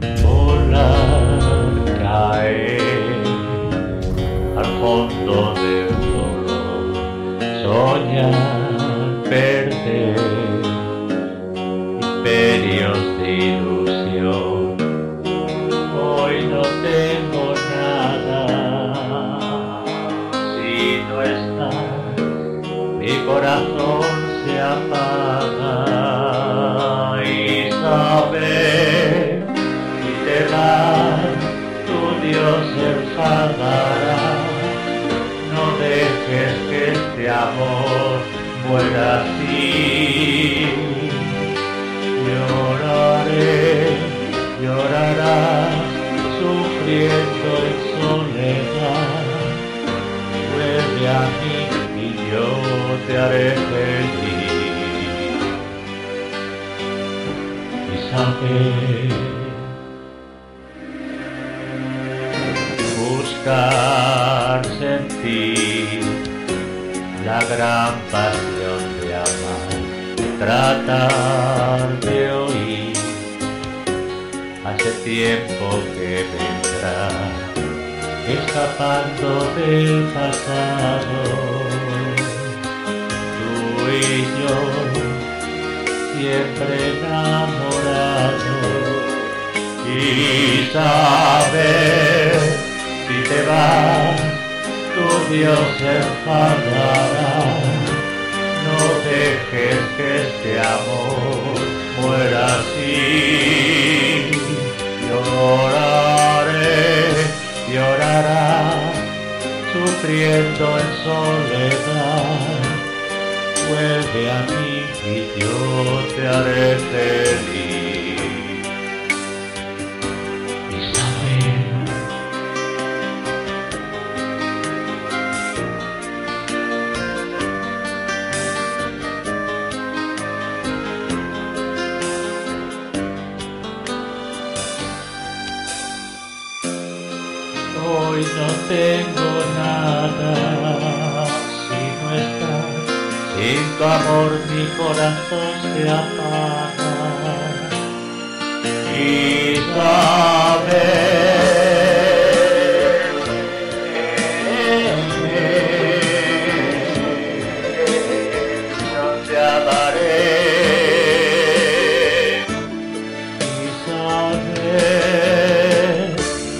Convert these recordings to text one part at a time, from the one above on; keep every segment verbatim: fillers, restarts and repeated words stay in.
volar, caer al fondo del dolor, soñar, perder imperios de ilusión. Hoy no tengo nada, si no estás, mi corazón se apaga. Y saber si te vas, tu Dios se enfadará. No dejes que este amor muera así. Lloraré, llorarás, sufriendo en soledad. Vuelve a mí y yo te haré feliz. Y saber, buscar, sentir la gran pasión de amar, tratar de oír. Hace tiempo que vendrá, escapando del pasado. Tú y yo, siempre enamorados. Y saber, si te vas, tu Dios se enfadará. No dejes que este amor muera así. Lloraré, llorarás, sufriendo en soledad. Vuelve a mí y yo te haré feliz. Y saber, hoy no tengo nada, si no estás, sin tu amor mi corazón se apaga. Y saber, yo te amaré. Y saber,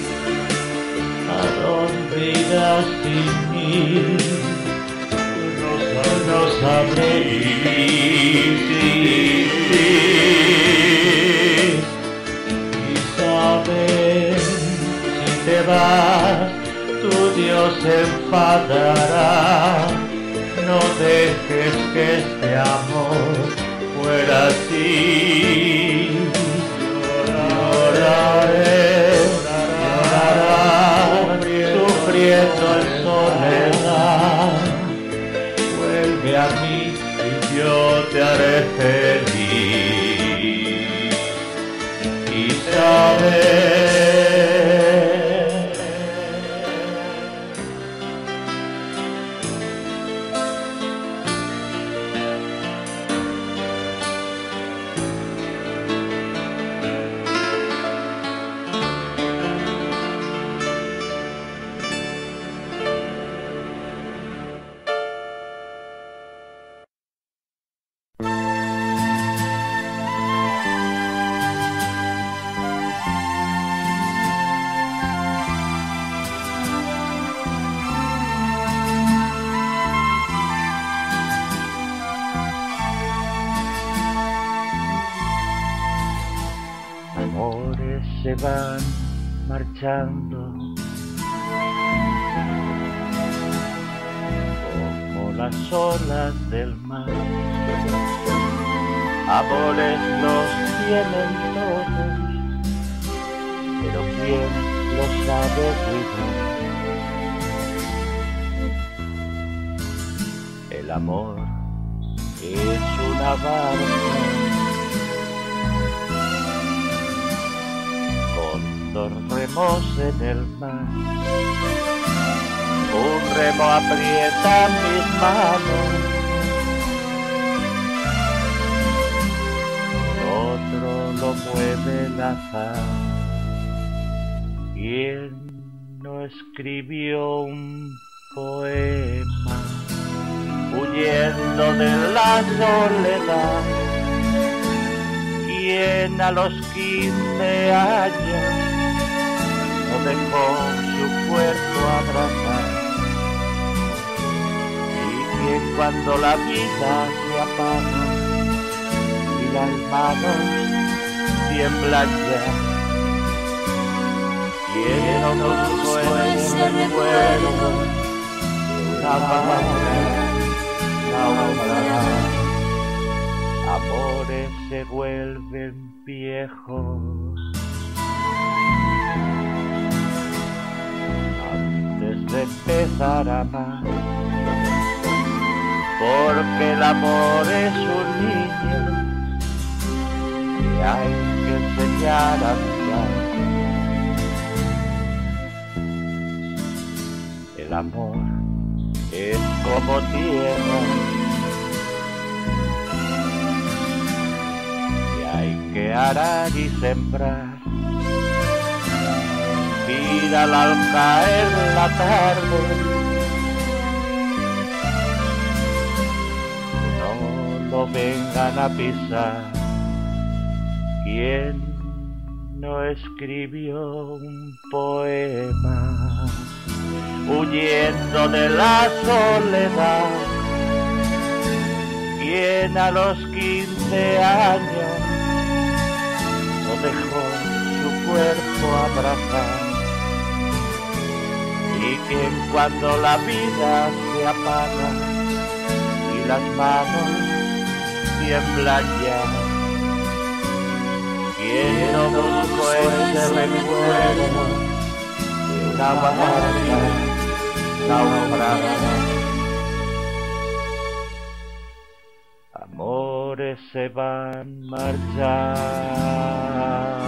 sin mí, no, no sabré vivir, sí, sí. Y saber, si te vas, tu Dios se enfadará. No dejes que este amor fuera así. Lloraré, llorarás, sufriendo en soledad. Vuelve a mí y yo te haré feliz. Y saber, amores se van marchando como las olas del mar. Amores los tienen todos, pero ¿quién los sabe cuidar? El amor es una barca con dos remos en el mar. Un remo aprieta mis manos, otro lo mueve el azar. ¿Quién no escribió un poema huyendo de la soledad? ¿Quién a los quince años no dejó su cuerpo abrazar? ¿Y quién cuando la vida se apaga y las manos tiemblan ya? Quiero busco ese recuerdo de una barca naufragada. Amores se vuelven viejos antes de empezar a amar, porque el amor es un niño que hay que enseñar a amar. El amor es como tierra que hay que arar y sembrar. Mírala al caer la tarde, que no lo vengan a pisar. ¿Quién no escribió un poema huyendo de la soledad? ¿Quién a los quince años no dejó su cuerpo abrazar? ¿Y quien cuando la vida se apaga y las manos tiemblan ya? Quiero busco ese recuerdo de una barca naufragada. Amores se van marchando.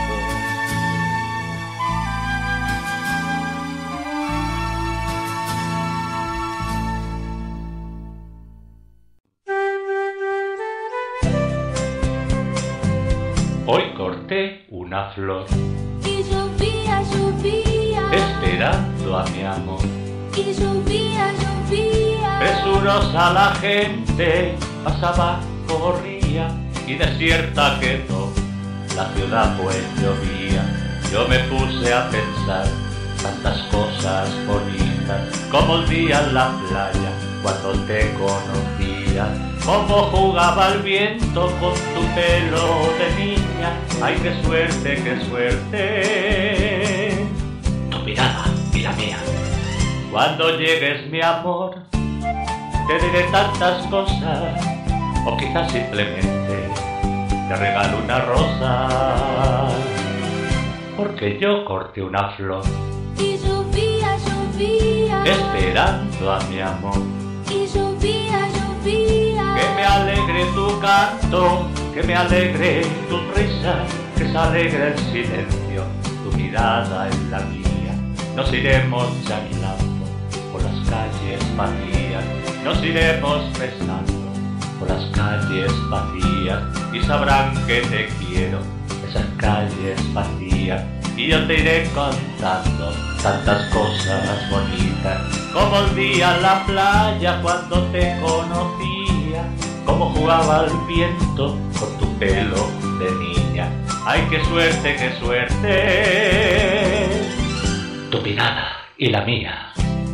Hoy corté una flor y llovía, llovía, esperando a mi amor. y llovía, llovía. Presurosa la gente pasaba, corría y desierta quedó la ciudad pues llovía. Yo me puse a pensar tantas cosas bonitas, como el día en la playa cuando te conocía, cómo jugaba el viento con tu pelo de niña. Ay, qué suerte, qué suerte, tu mirada y la mía. Cuando llegues, mi amor, te diré tantas cosas, o quizás simplemente te regalo una rosa, porque yo corté una flor Y llovía, llovía, esperando a mi amor. y llovía, llovía. Que me alegre tu canto, que me alegre tu risa, que se alegre el silencio, tu mirada en la mía. Nos iremos charlando por las calles vacías, nos iremos besando por las calles vacías, y sabrán que te quiero, esas calles vacías. Y yo te iré contando tantas cosas bonitas, como el día en la playa cuando te conocía, cómo jugaba el viento con tu pelo de niña. Ay, qué suerte, qué suerte, tu mirada y la mía.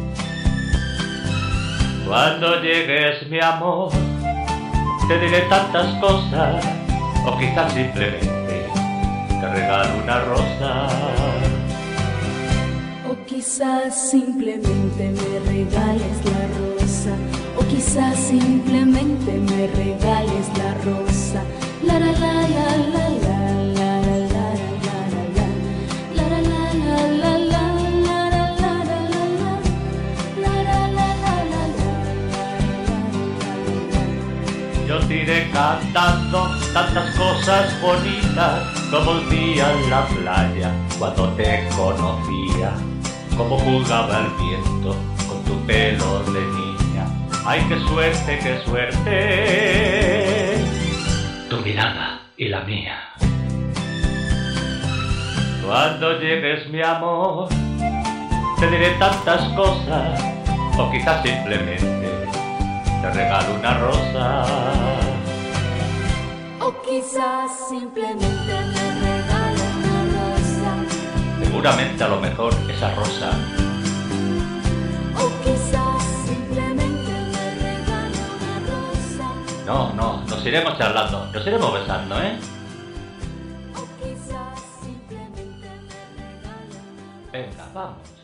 Cuando llegues, mi amor, te diré tantas cosas, o quizás simplemente te regalo una rosa. O quizás simplemente me regales la rosa. O quizás simplemente me regales la rosa. La la la la la la la la la la la la la la la la Yo te iré cantando tantas cosas bonitas, como el día en la playa cuando te conocía, cómo jugaba el viento con tu pelo de niña. Ay, qué suerte, qué suerte, tu mirada y la mía. Cuando llegues, mi amor, te diré tantas cosas, o quizás simplemente te regalo una rosa. O quizás simplemente me regala una rosa. Seguramente a lo mejor esa rosa. O quizás simplemente me regala una rosa. No, no, nos iremos charlando, nos iremos besando, ¿eh? O quizás simplemente me regala una rosa. Venga, vamos.